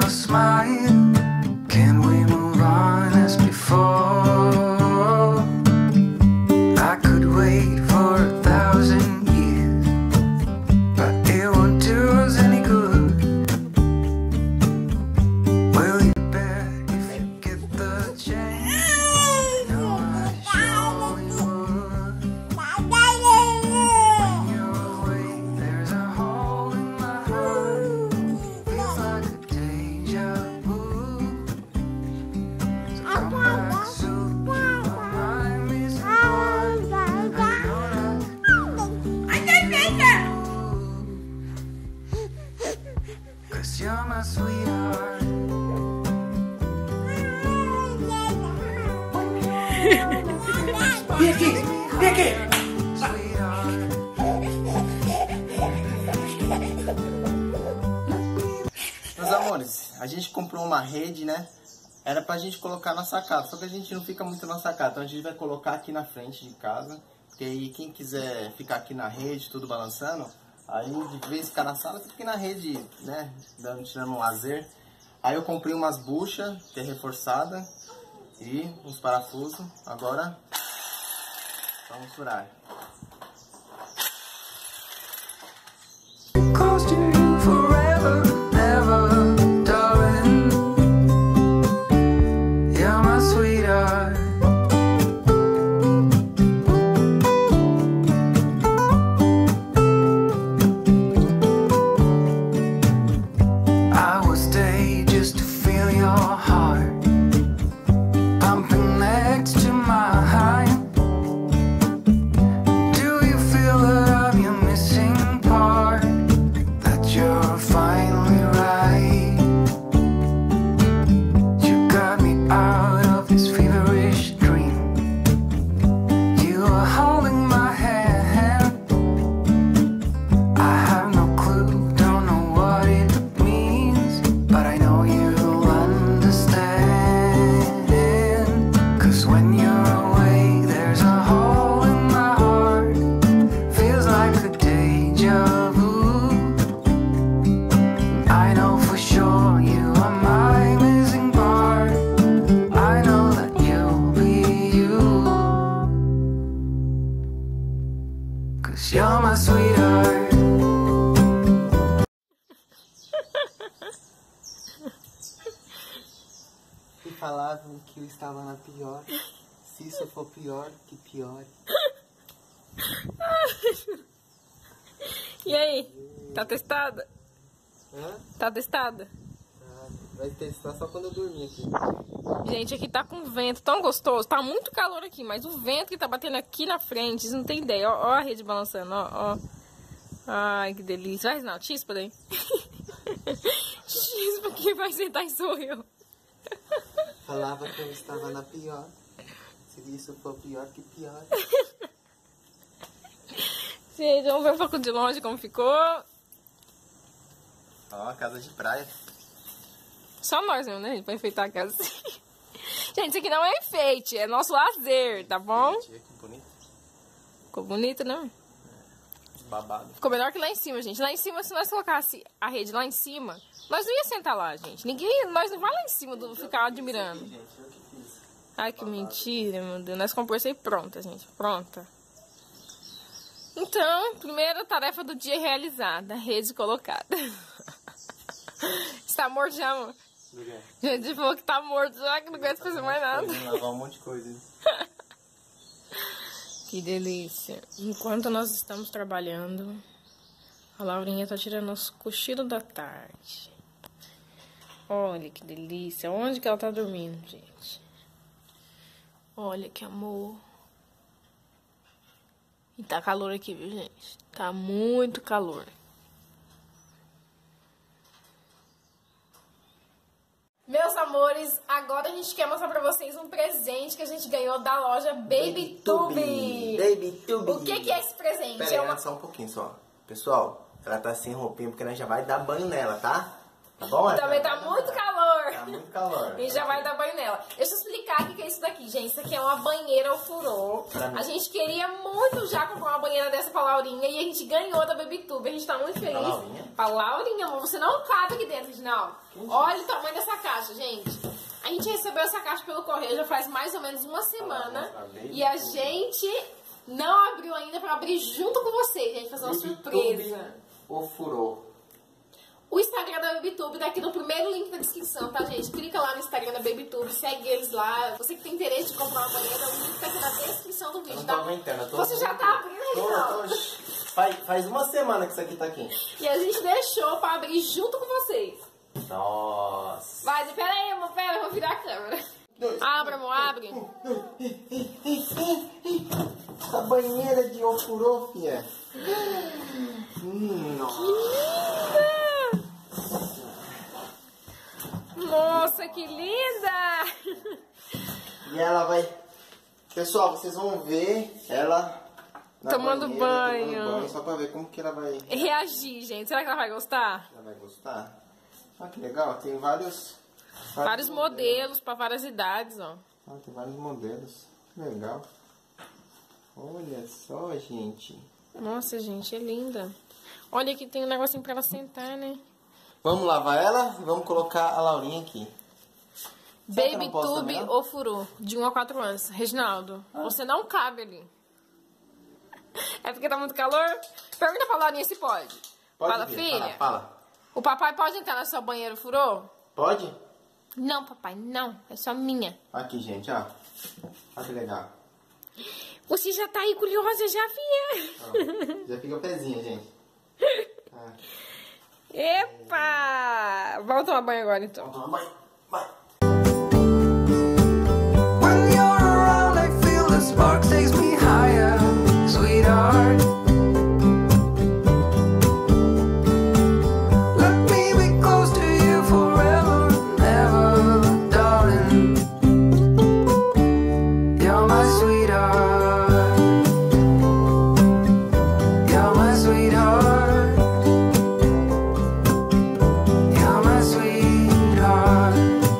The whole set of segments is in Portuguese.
a smile. Can we move on as before? I could wait for 1,000 years, but it won't do us any good. Will you bet if you get the chance? No, I surely would. When you're away, there's a hole in my heart. Feels like a deja vu. So come back soon, you are my missing part. I know that. 'Cause you're my sweetheart. Vem aqui, vem aqui. Meus amores, a gente comprou uma rede, né? Era pra gente colocar na sacada, só que a gente não fica muito na sacada, então a gente vai colocar aqui na frente de casa, porque aí quem quiser ficar aqui na rede, tudo balançando, aí de vez em ficar na sala, fica aqui na rede, né? Tirando um lazer. Aí eu comprei umas buchas, que é reforçada, e uns parafusos. Agora, vamos furar. Close to you forever, never, darling. You're my sweetheart. I will stay just to feel your heart pumping next to mine. Do you feel that I'm your missing part? That you're finally right. You got me out of this feverish dream. You are holding my hand. I have no clue, don't know what it means, but I know you'll understand. 'Cause when you're away, there's a hole in my heart. Feels like a deja vu. I know for sure you are my missing part. I know that you'll be you. 'Cause you're my sweetheart. E falavam que eu estava na pior. Se isso for pior, que pior. E aí? Tá testada? Hã? Tá testada? Vai testar só quando eu dormir aqui. Gente, aqui tá com vento tão gostoso. Tá muito calor aqui, mas o vento que tá batendo aqui na frente, vocês não tem ideia. Ó, ó a rede balançando, ó, ó. Ai, que delícia. Vai, não, chispa daí. Chispa, quem vai sentar sou eu. Falava que eu estava na pior. Se isso for pior, que pior. Gente, vamos ver um pouco de longe como ficou. Ó, casa de praia. Só nós mesmo, né, gente, pra enfeitar a casa. Gente, isso aqui não é enfeite, é nosso lazer, tá bom? Que bonito. Ficou bonito, né? Babado. Ficou melhor que lá em cima, gente. Lá em cima, se nós colocasse a rede lá em cima, nós não ia sentar lá, gente. Nós não vai lá em cima do ficar admirando. Gente, eu que fiz. Ai, que mentira, meu Deus. Nós compramos isso aí pronta, gente. Pronta. Então, primeira tarefa do dia realizada. Rede colocada. Está morto já, amor? Do quê? Gente, falou que tá morto já, que não aguenta fazer mais nada. Lavar um monte de coisa, hein? Que delícia. Enquanto nós estamos trabalhando, a Laurinha tá tirando os cochilos da tarde. Olha que delícia. Onde que ela tá dormindo, gente? Olha que amor. E tá calor aqui, viu, gente? Tá muito calor. Meus amores, agora a gente quer mostrar pra vocês um presente que a gente ganhou da loja Babytube. Babytube. O que é esse presente? Pera aí, só um pouquinho só. Pessoal, ela tá sem roupinha porque nós já vai dar banho nela, tá? Tá bom? Também tá muito calor. Tá muito calor. A gente já vai dar banho nela. Deixa eu explicar o que é isso daqui, gente. Isso aqui é uma banheira ofurô. A gente queria muito já comprar uma banheira dessa pra Laurinha e a gente ganhou da BabyTube. A gente tá muito feliz. Pra Laurinha, amor. Você não cabe aqui dentro, Reginaldo. Olha o tamanho dessa caixa, gente. A gente recebeu essa caixa pelo correio já faz mais ou menos uma semana. E a gente não abriu ainda pra abrir junto com vocês, gente. Fazer uma surpresa. Ofurô. O Instagram da BabyTube tá aqui no primeiro link da descrição, tá, gente? Clica lá no Instagram da BabyTube, segue eles lá. Você que tem interesse de comprar uma banheira, o link tá aqui na descrição do vídeo, Eu não tá? tô aguentando, Você já tá abrindo aí, não? Faz uma semana que isso aqui tá aqui. E a gente deixou pra abrir junto com vocês. Nossa. Vai, pera aí, amor, pera, eu vou virar a câmera. Abre, amor, abre. Essa banheira de ofurô, fia. Nossa. Nossa, que linda! E ela vai... Pessoal, vocês vão ver ela na Tomando banheira, banho. só pra ver como que ela vai... Reagir, gente. Será que ela vai gostar? Ela vai gostar? Olha que legal, tem vários Modelos pra várias idades, ó. Ah, tem vários modelos. Que legal. Olha só, gente. Nossa, gente, é linda. Olha aqui, tem um negocinho pra ela sentar, né? Vamos lavar ela e vamos colocar a Laurinha aqui. BabyTube ofurô, de 1 a 4 anos. Reginaldo, você não cabe ali. É porque tá muito calor? Pergunta pra Laurinha se pode. Fala, vir, filha. Fala. O papai pode entrar no seu banheiro furô? Pode? Não, papai, não. É só minha. Aqui, gente, ó. Olha que legal. Você já tá aí curiosa, já, filha? Ó, já fica o pezinho, gente. Ah. Epa! Vamos tomar banho agora, então. Vamos tomar banho. Vai. When you're around, I feel the spark takes me higher, sweetheart. Let me be close to you forever and ever, darling. You're my sweetheart. You're my sweetheart. You're my sweetheart.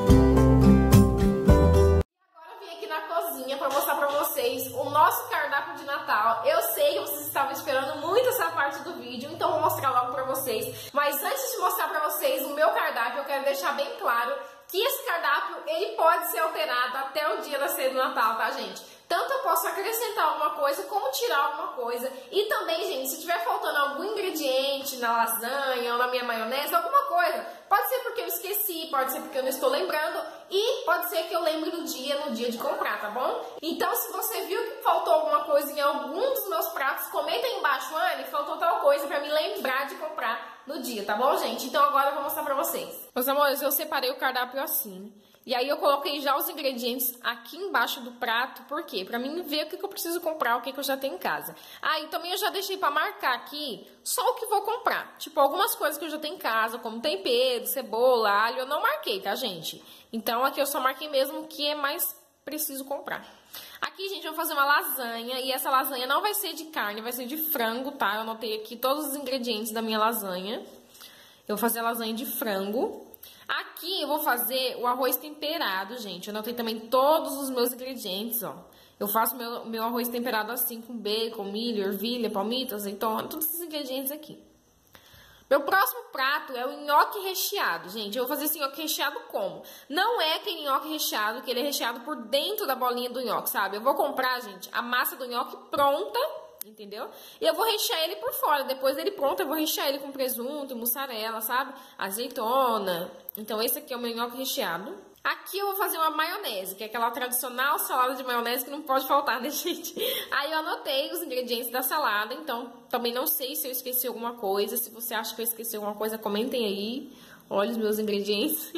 Agora eu vim aqui na cozinha pra mostrar pra vocês o nosso cardápio de Natal. Eu sei que vocês estavam esperando muito essa parte do vídeo, então vou mostrar logo pra vocês. Mas antes de mostrar pra vocês o meu cardápio, eu quero deixar bem claro que esse cardápio, ele pode ser alterado até o dia da ceia do Natal, tá, gente? Tanto eu posso acrescentar alguma coisa, como tirar alguma coisa. E também, gente, se tiver faltando algum ingrediente na lasanha ou na minha maionese, alguma coisa, pode ser porque eu esqueci, pode ser porque eu não estou lembrando e pode ser que eu lembre no dia de comprar, tá bom? Então, se você viu que faltou alguma coisa em algum dos meus pratos, comenta aí embaixo, Anne, faltou tal coisa pra me lembrar de comprar no dia, tá bom, gente? Então agora eu vou mostrar pra vocês. Meus amores, eu separei o cardápio assim. E aí eu coloquei já os ingredientes aqui embaixo do prato, por quê? Pra mim ver o que eu preciso comprar, o que eu já tenho em casa. Ah, e também eu já deixei pra marcar aqui só o que vou comprar. Tipo, algumas coisas que eu já tenho em casa, como tempero, cebola, alho, eu não marquei, tá, gente? Então aqui eu só marquei mesmo o que é mais preciso comprar. Aqui, gente, eu vou fazer uma lasanha e essa lasanha não vai ser de carne, vai ser de frango, tá? Eu anotei aqui todos os ingredientes da minha lasanha. Eu vou fazer a lasanha de frango. Aqui eu vou fazer o arroz temperado, gente. Eu anotei também todos os meus ingredientes, ó. Eu faço meu arroz temperado assim, com bacon, milho, ervilha, palmito, azeitona, todos esses ingredientes aqui. Meu próximo prato é o nhoque recheado, gente. Eu vou fazer esse nhoque recheado como? Não é aquele nhoque recheado, que ele é recheado por dentro da bolinha do nhoque, sabe? Eu vou comprar, gente, a massa do nhoque pronta, entendeu? E eu vou rechear ele por fora. Depois dele pronto, eu vou rechear ele com presunto, mussarela, sabe? Azeitona. Então, esse aqui é o meu nhoque recheado. Aqui eu vou fazer uma maionese, que é aquela tradicional salada de maionese que não pode faltar, né, gente? Aí eu anotei os ingredientes da salada, então também não sei se eu esqueci alguma coisa. Se você acha que eu esqueci alguma coisa, comentem aí. Olha os meus ingredientes.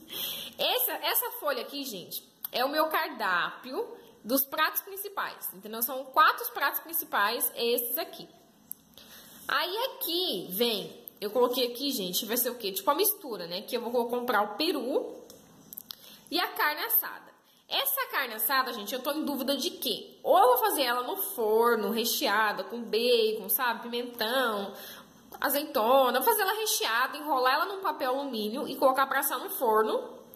Essa folha aqui, gente, é o meu cardápio dos pratos principais, entendeu? São 4 pratos principais, esses aqui. Aí aqui vem, eu coloquei aqui, gente, vai ser o quê? Tipo a mistura, né? Que eu vou comprar o peru e a carne assada. Essa carne assada, gente, eu tô em dúvida de quê? Ou eu vou fazer ela no forno, recheada, com bacon, sabe? Pimentão, azeitona. Vou fazer ela recheada, enrolar ela num papel alumínio e colocar pra assar no forno.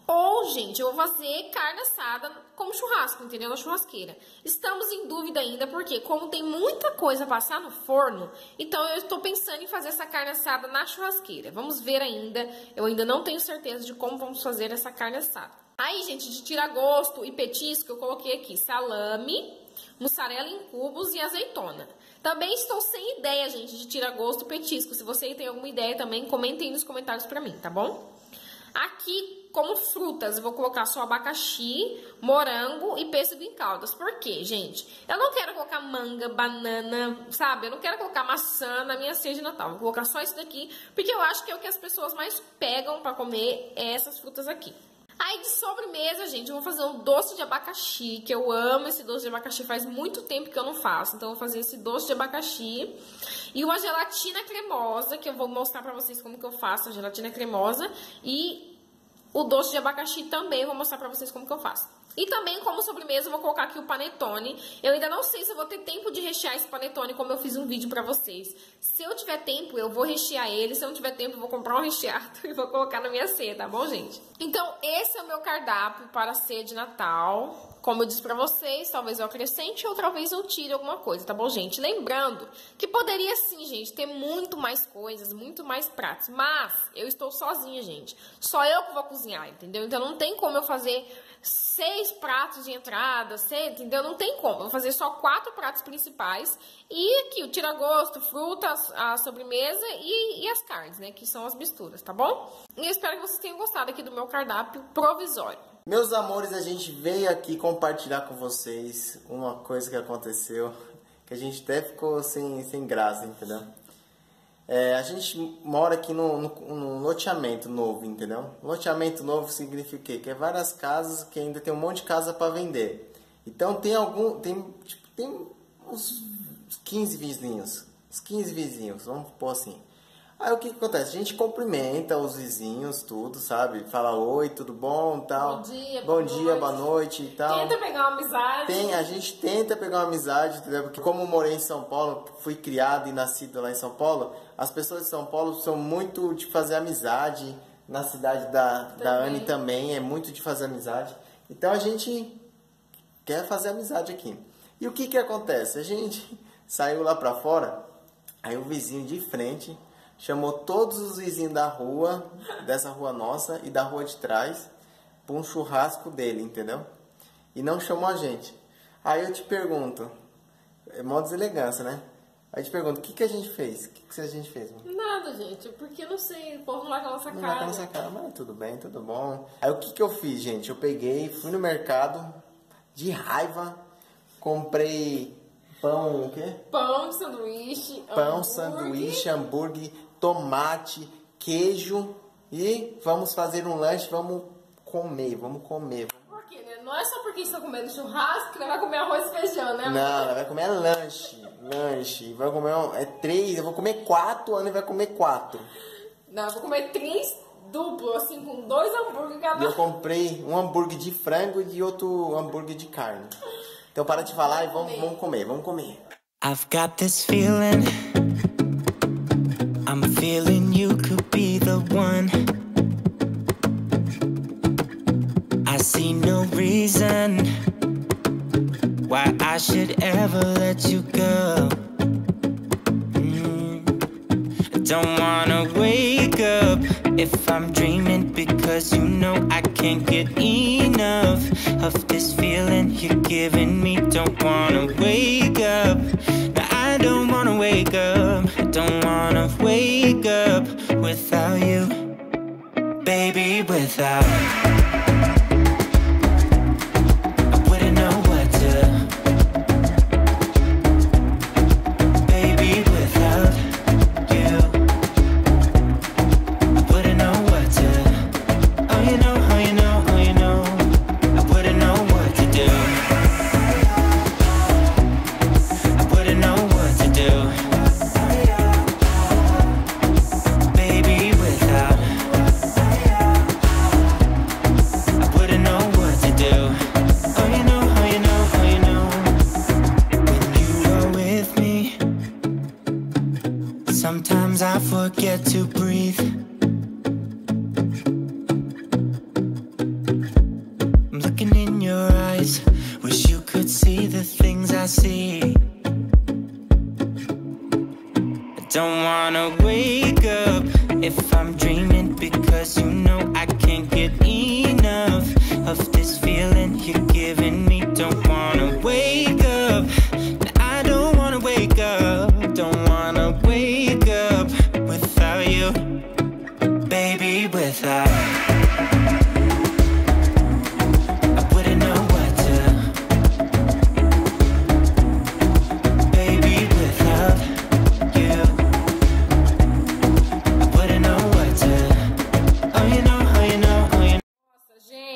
Ou, gente, eu vou fazer carne assada como churrasco, entendeu? Na churrasqueira. Estamos em dúvida ainda, porque como tem muita coisa pra assar no forno, então eu estou pensando em fazer essa carne assada na churrasqueira. Vamos ver ainda. Eu ainda não tenho certeza de como vamos fazer essa carne assada. Aí, gente, de tira-gosto e petisco, eu coloquei aqui salame, mussarela em cubos e azeitona. Também estou sem ideia, gente, de tira-gosto e petisco. Se você tem alguma ideia também, comentem nos comentários pra mim, tá bom? Aqui, como frutas, eu vou colocar só abacaxi, morango e pêssego em caldas. Por quê, gente? Eu não quero colocar manga, banana, sabe? Eu não quero colocar maçã na minha ceia de Natal. Vou colocar só isso daqui, porque eu acho que é o que as pessoas mais pegam pra comer, essas frutas aqui. Aí de sobremesa, gente, eu vou fazer um doce de abacaxi, que eu amo esse doce de abacaxi, faz muito tempo que eu não faço. Então eu vou fazer esse doce de abacaxi e uma gelatina cremosa, que eu vou mostrar pra vocês como que eu faço a gelatina cremosa. E o doce de abacaxi também eu vou mostrar pra vocês como que eu faço. E também, como sobremesa, eu vou colocar aqui o panetone. Eu ainda não sei se eu vou ter tempo de rechear esse panetone, como eu fiz um vídeo pra vocês. Se eu tiver tempo, eu vou rechear ele. Se eu não tiver tempo, eu vou comprar um recheado e vou colocar na minha ceia, tá bom, gente? Então, esse é o meu cardápio para a ceia de Natal. Como eu disse pra vocês, talvez eu acrescente ou talvez eu tire alguma coisa, tá bom, gente? Lembrando que poderia sim, gente, ter muito mais coisas, muito mais pratos. Mas eu estou sozinha, gente. Só eu que vou cozinhar, entendeu? Então não tem como eu fazer 6 pratos de entrada, entendeu? Não tem como. Eu vou fazer só 4 pratos principais. E aqui o tira-gosto, frutas, a sobremesa e as carnes, né? Que são as misturas, tá bom? E eu espero que vocês tenham gostado aqui do meu cardápio provisório. Meus amores, a gente veio aqui compartilhar com vocês uma coisa que aconteceu, que a gente até ficou sem graça, entendeu? A gente mora aqui num loteamento novo, entendeu? Loteamento novo significa o quê? Que é várias casas, que ainda tem um monte de casa para vender. Então tem uns 15 vizinhos, vamos pôr assim. Aí o que acontece? A gente cumprimenta os vizinhos, tudo, sabe? Fala oi, tudo bom, tal. Bom dia, boa noite e tal. Tenta pegar uma amizade. A gente tenta pegar uma amizade, entendeu? Porque como eu morei em São Paulo, fui criado e nascido lá em São Paulo, as pessoas de São Paulo são muito de fazer amizade. Na cidade da Anne também é muito de fazer amizade. Então a gente quer fazer amizade aqui. E o que acontece? A gente saiu lá pra fora, aí o vizinho de frente chamou todos os vizinhos da rua, dessa rua nossa e da rua de trás, para um churrasco dele, entendeu? E não chamou a gente. Aí eu te pergunto, é mó deselegância, né? Aí eu te pergunto, o que a gente fez? O que a gente fez? Mano? Nada, gente, porque não sei, o povo lá com a nossa cara. Não lá com a nossa cara, mas tudo bem, tudo bom. Aí o que eu fiz, gente? Eu peguei, fui no mercado, de raiva, comprei pão, o quê? Pão, sanduíche, sanduíche, hambúrguer, tomate, queijo e vamos fazer um lanche, vamos comer. Por quê, né? Não é só porque estão comendo churrasco que não vai comer arroz e feijão, né? Não, vai comer lanche. Vai comer eu vou comer 4, a Ana vai comer 4. Não, eu vou comer 3 duplo, assim, com 2 hambúrgueres cada. E eu comprei um hambúrguer de frango e outro hambúrguer de carne. Então para de falar e vamos comer. I've got this feeling, I'm feeling you could be the one. I see no reason why I should ever let you go. I don't wanna wake up if I'm dreaming, because you know I can't get enough of this feeling you're giving me. Don't wanna wake up, no, I don't wanna wake up. I don't wanna wake up without you, baby, without I wouldn't know what to. Baby, without you I wouldn't know what to. Oh, you know, oh, you know, oh, you know, I wouldn't know what to do. I wouldn't know what to do. Baby, without I wouldn't know what to do. Oh, you know, oh, you know, oh, you know, when you are with me, sometimes I forget to breathe.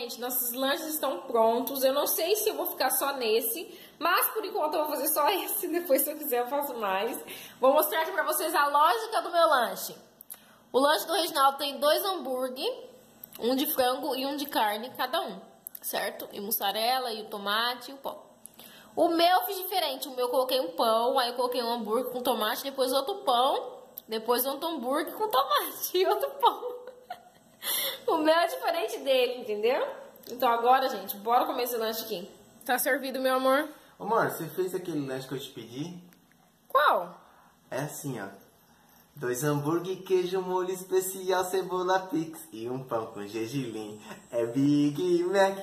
gente, nossos lanches estão prontos. Eu não sei se eu vou ficar só nesse, mas por enquanto eu vou fazer só esse. Depois, se eu quiser, eu faço mais. Vou mostrar aqui pra vocês a lógica do meu lanche. O lanche do Reginaldo tem 2 hambúrguer, um de frango e um de carne, cada um, certo? E mussarela, e o tomate e o pão. O meu eu fiz diferente. O meu eu coloquei um pão, aí eu coloquei um hambúrguer com tomate, depois outro pão, depois outro hambúrguer com tomate e outro pão. O meu é diferente dele, entendeu? Então agora, gente, bora comer esse lanche aqui. Tá servido, meu amor? Ô, amor, você fez aquele lanche que eu te pedi? Qual? É assim, ó. 2 hambúrguer, queijo, molho especial, cebola pix e um pão com gergelim. É Big Mac.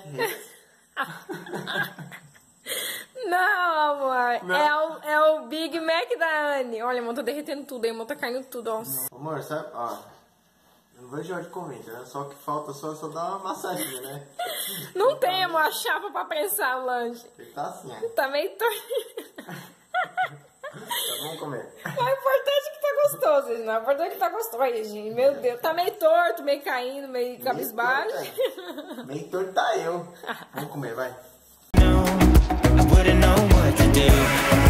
Não, amor. Não. É o Big Mac da Anne. Olha, amor, tá derretendo tudo aí, amor, tá caindo tudo, ó. Amor, sabe, ó. Eu não vejo hora de comer, né? Só que falta só dar uma massadinha, né? Não tem, amor, a chapa pra prensar o lanche. Ele tá assim, ó. Tá meio torto. Então, vamos comer. O importante é que tá gostoso, gente. O importante é que tá gostoso. Olha, gente, meu Deus. Tá meio torto, meio caindo, meio cabisbaixo. Meio torto tá eu. Vamos comer, vai. No, I wouldn't know what to do.